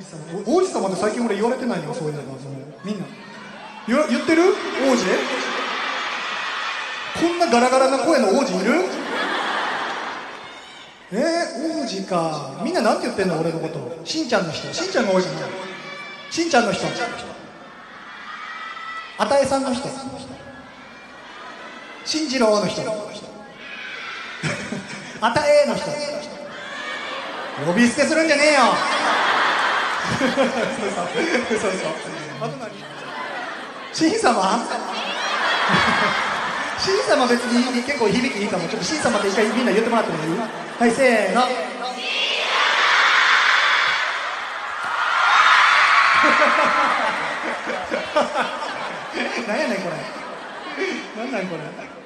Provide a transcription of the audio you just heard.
王子様って最近俺言われてないよ、そういうのが。みんな言ってる？王子？こんなガラガラな声の王子いる？王子か。みんななんて言ってんの俺のこと。しんちゃんの人。しんちゃんが多いかな。しんちゃんの人。あたえさんの人。しんじろうの人。あたえの人。呼び捨てするんじゃねえよ。そう。あと何？しん様？しん様別に結構響きいいかも。ちょっとしん様って一回みんな言ってもらってもいい？はい、せーの。何やねんこれ。なんなんこれ。